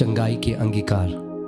चंगाई के अंगीकार।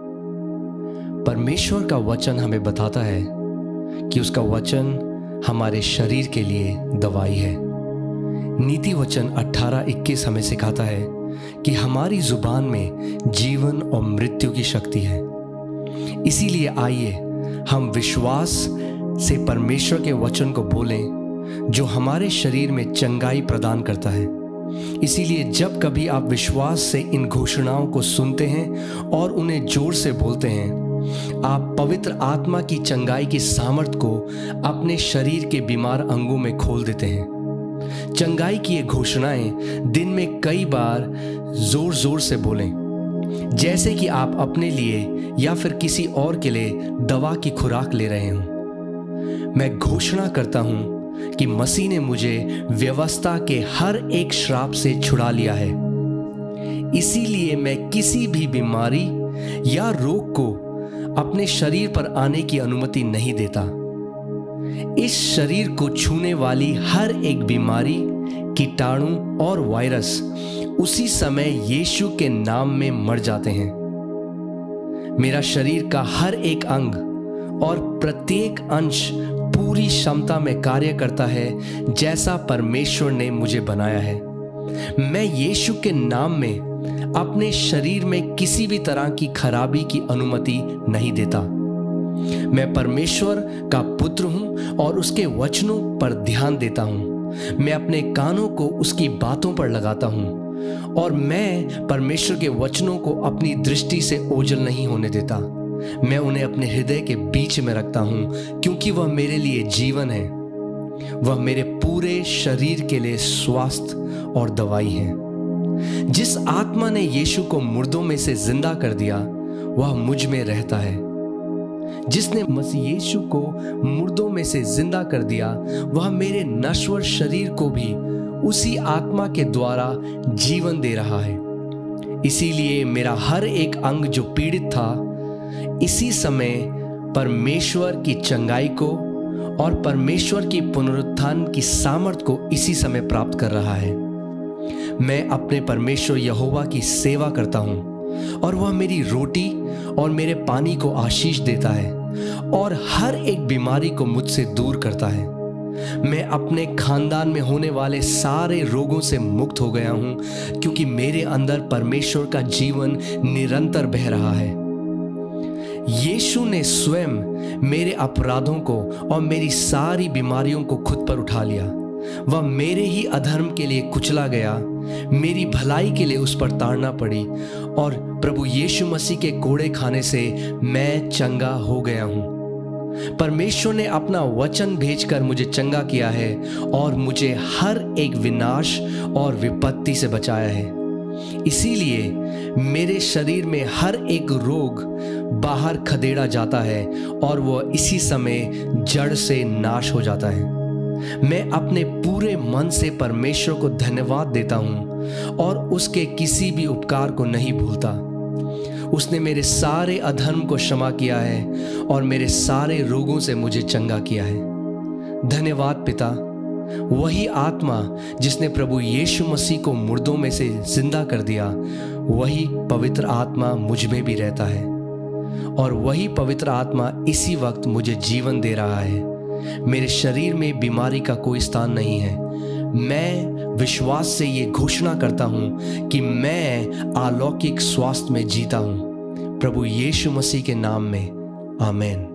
परमेश्वर का वचन हमें बताता है कि उसका वचन हमारे शरीर के लिए दवाई है। नीति वचन 18:21 हमें सिखाता है कि हमारी जुबान में जीवन और मृत्यु की शक्ति है। इसीलिए आइए हम विश्वास से परमेश्वर के वचन को बोलें जो हमारे शरीर में चंगाई प्रदान करता है। इसीलिए जब कभी आप विश्वास से इन घोषणाओं को सुनते हैं और उन्हें जोर से बोलते हैं, आप पवित्र आत्मा की चंगाई की सामर्थ को अपने शरीर के बीमार अंगों में खोल देते हैं। चंगाई की ये घोषणाएं दिन में कई बार जोर जोर से बोलें, जैसे कि आप अपने लिए या फिर किसी और के लिए दवा की खुराक ले रहे हों। मैं घोषणा करता हूं कि मसीह ने मुझे व्यवस्था के हर एक श्राप से छुड़ा लिया है। इसीलिए मैं किसी भी बीमारी या रोग को अपने शरीर पर आने की अनुमति नहीं देता। इस शरीर को छूने वाली हर एक बीमारी, कीटाणु और वायरस उसी समय यीशु के नाम में मर जाते हैं। मेरा शरीर का हर एक अंग और प्रत्येक अंश पूरी क्षमता में कार्य करता है जैसा परमेश्वर ने मुझे बनाया है। मैं यीशु के नाम में अपने शरीर में किसी भी तरह की खराबी की अनुमति नहीं देता। मैं परमेश्वर का पुत्र हूं और उसके वचनों पर ध्यान देता हूं। मैं अपने कानों को उसकी बातों पर लगाता हूं और मैं परमेश्वर के वचनों को अपनी दृष्टि से ओझल नहीं होने देता। मैं उन्हें अपने हृदय के बीच में रखता हूं क्योंकि वह मेरे लिए जीवन है। वह मेरे पूरे शरीर के लिए स्वास्थ्य और दवाई है। जिस आत्मा ने यीशु को मुर्दों में से जिंदा कर दिया वह मुझ में रहता है। जिसने मसीह यीशु को मुर्दों में से जिंदा कर दिया वह मेरे नश्वर शरीर को भी उसी आत्मा के द्वारा जीवन दे रहा है। इसीलिए मेरा हर एक अंग जो पीड़ित था इसी समय परमेश्वर की चंगाई को और परमेश्वर की पुनरुत्थान की सामर्थ को इसी समय प्राप्त कर रहा है। मैं अपने परमेश्वर यहोवा की सेवा करता हूं और वह मेरी रोटी और मेरे पानी को आशीष देता है और हर एक बीमारी को मुझसे दूर करता है। मैं अपने खानदान में होने वाले सारे रोगों से मुक्त हो गया हूं क्योंकि मेरे अंदर परमेश्वर का जीवन निरंतर बह रहा है। यीशु ने स्वयं मेरे अपराधों को और मेरी सारी बीमारियों को खुद पर उठा लिया। वह मेरे ही अधर्म के लिए कुचला गया, मेरी भलाई के लिए उस पर ताड़ना पड़ी और प्रभु यीशु मसीह के कोड़े खाने से मैं चंगा हो गया हूं। परमेश्वर ने अपना वचन भेजकर मुझे चंगा किया है और मुझे हर एक विनाश और विपत्ति से बचाया है। इसीलिए मेरे शरीर में हर एक रोग बाहर खदेड़ा जाता है और वह इसी समय जड़ से नाश हो जाता है। मैं अपने पूरे मन से परमेश्वर को धन्यवाद देता हूं और उसके किसी भी उपकार को नहीं भूलता। उसने मेरे सारे अधर्म को क्षमा किया है और मेरे सारे रोगों से मुझे चंगा किया है। धन्यवाद पिता। वही आत्मा जिसने प्रभु यीशु मसीह को मुर्दों में से जिंदा कर दिया वही पवित्र आत्मा मुझ में भी रहता है और वही पवित्र आत्मा इसी वक्त मुझे जीवन दे रहा है। मेरे शरीर में बीमारी का कोई स्थान नहीं है। मैं विश्वास से ये घोषणा करता हूं कि मैं अलौकिक स्वास्थ्य में जीता हूं। प्रभु यीशु मसीह के नाम में आमीन।